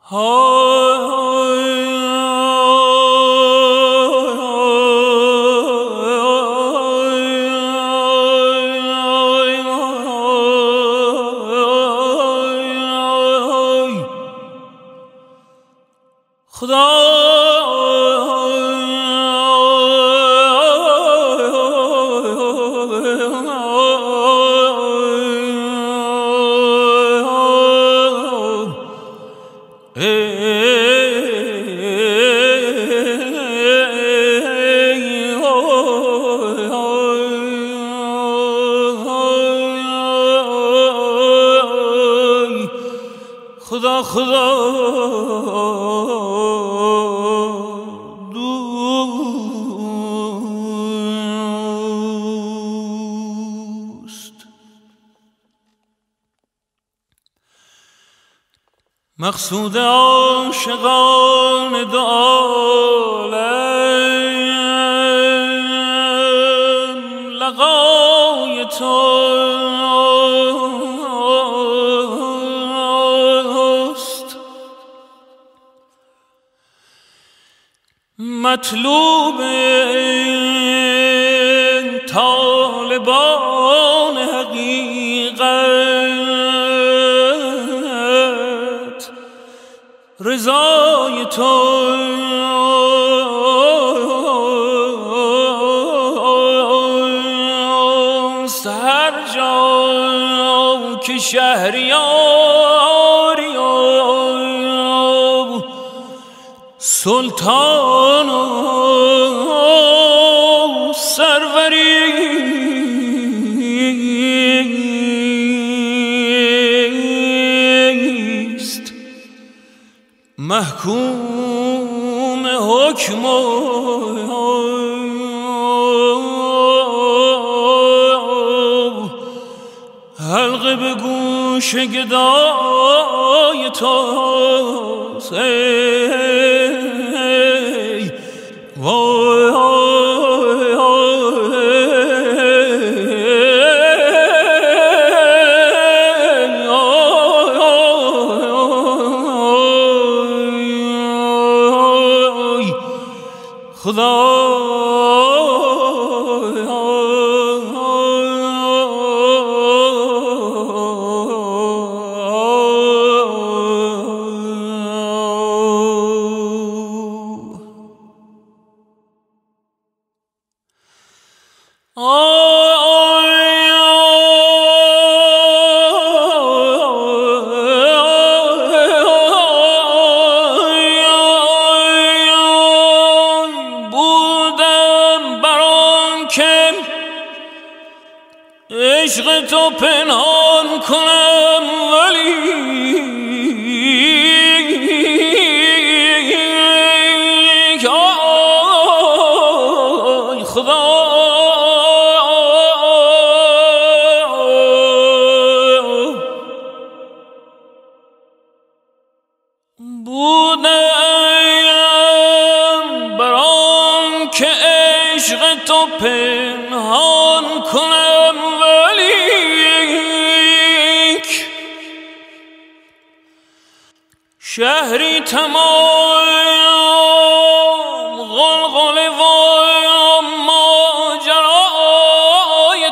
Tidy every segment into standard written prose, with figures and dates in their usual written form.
مقصود عاشقان دو عالم لقای توست، مطلوب طالبان حقیقت رضای توست. هر جا که شهریاری و سلطان و سروری است، محکوم حکم حلقه به گوش گدای توست. عشق تو پنهان کنم ولی آی خدا بودم بران که عشق تو پنهان کنم شهری تمام غلغله و ماجرای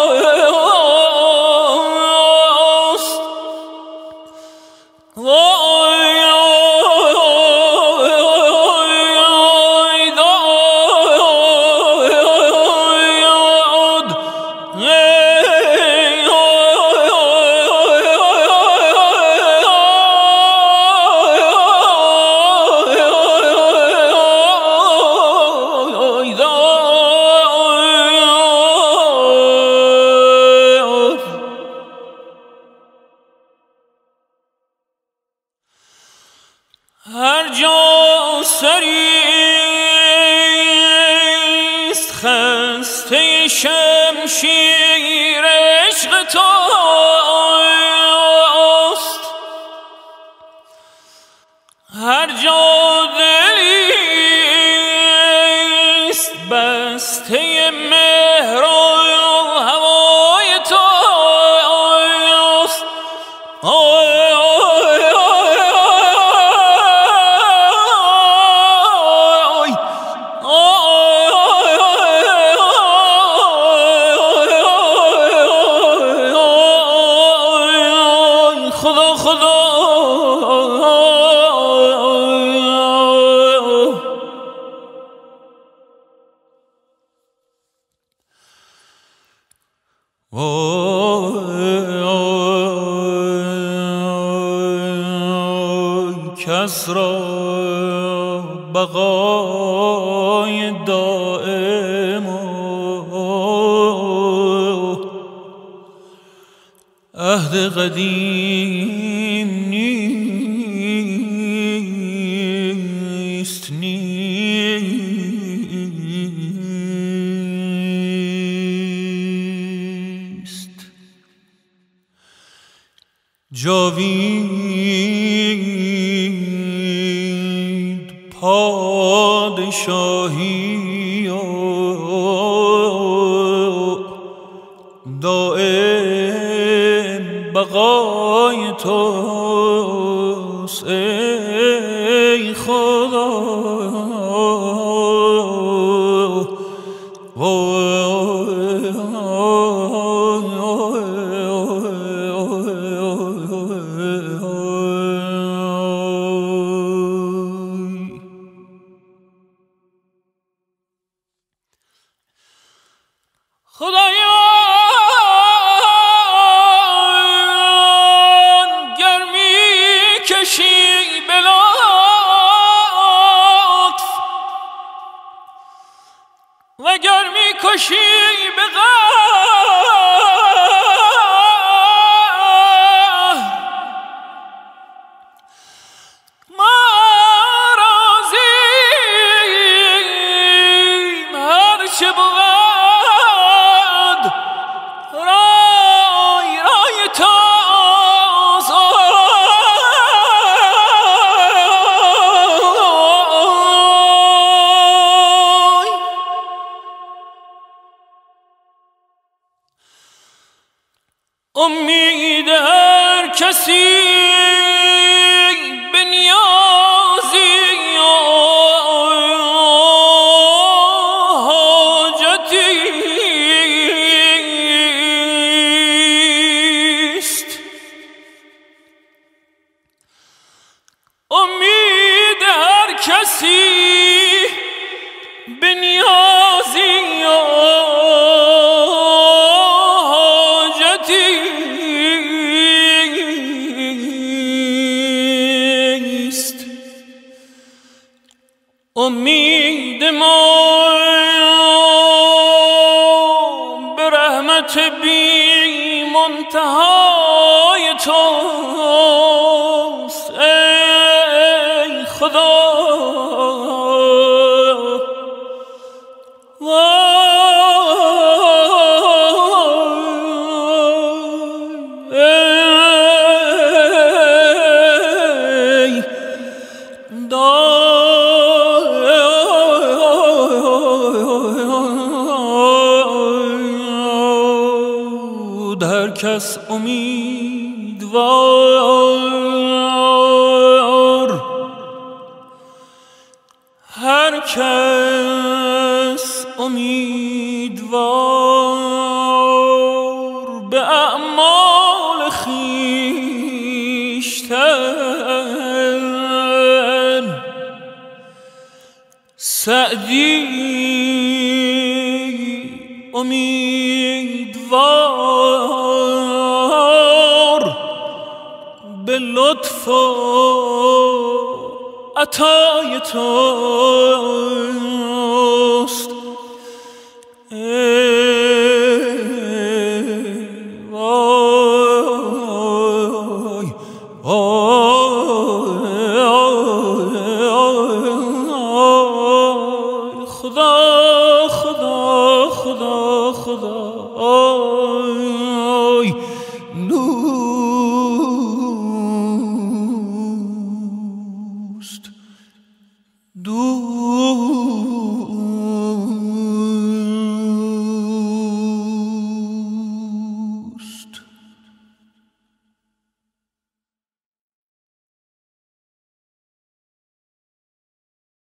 توست. هر جا سریست خسته شمشیر عشق توست، هر جا دلیست بسته مهر و هوای توست. کس را بقای دائم و عهد قدیم نیست جاوید پادشاهی و دائم بقای توست ای خدا. خدایان گرمی کشی به لطف و گرمی کشی به قهر، ما راضیم هرچه بود امید هر کسی به نیازی و حاجتی است. امید هر کسی به نیازی و امید ما به رحمت بی منتهای توست ای خدا. هر کس امیدوار، هر کس امیدوار به اعمال خویشتن، سعدی امیدوار به لطف و عطای توست.